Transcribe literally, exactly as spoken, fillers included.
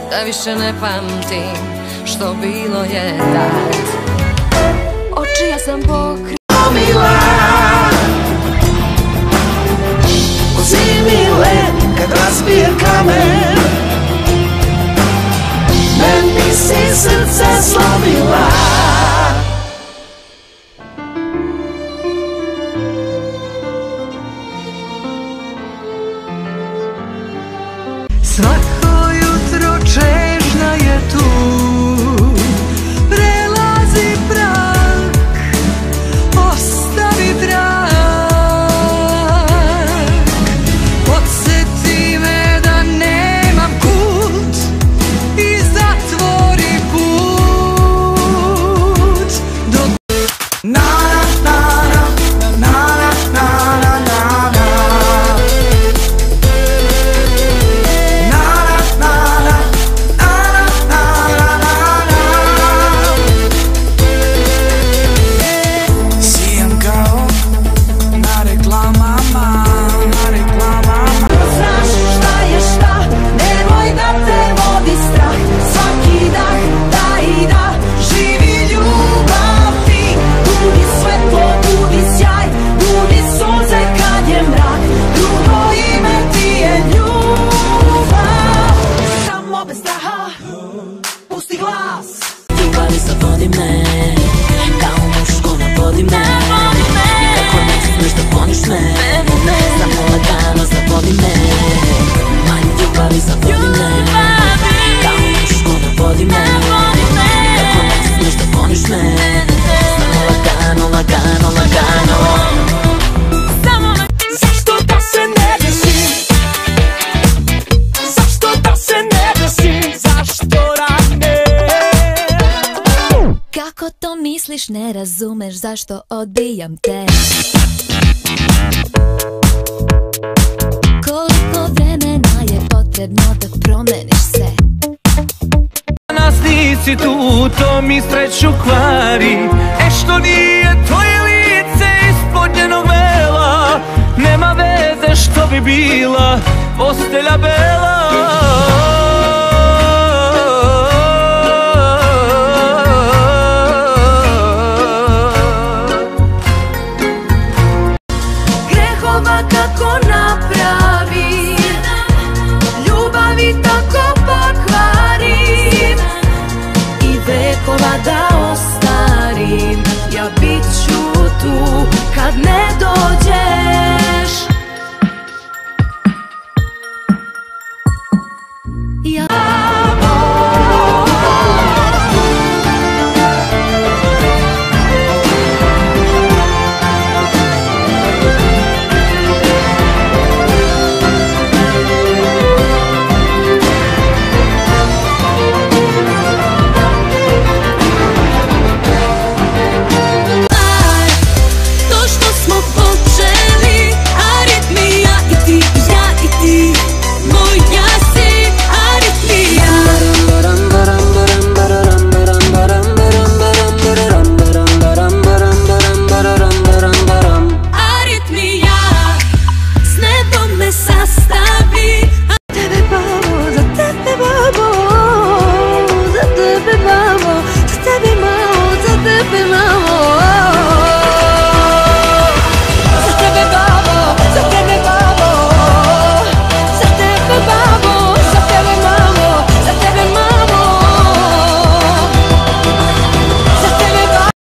da više ne pamtim što bilo je tad. Oči ja sam pokrila u zimi led kad razbije kamen, meni si srce slomila. Svako jutro čežnja je tu, prelazi prag, ostavi trag. Podsjeti me da nemam kud i zatvori put do... Na, na, na, na, na, na, na, na. Ljubavi zavodi me, kao muško navodi me. Nikako ne smiješ da poniš me, samo lagano zavodi me. Manje ljubavi zavodi me, kao muško navodi me. Nikako ne smiješ da poniš me, samo lagano, lagano, lagano. Zašto da se ne desi? Zašto da se ne desi? Zašto rane? Kako to misliš, ne razumeš zašto odbijam te? Koliko vremena je potrebno da promeniš se? Danas nisi tu, to mi sreću kvari. E što nije tvoje lice ispod njenog vela, nema veze što bi bila postelja bela.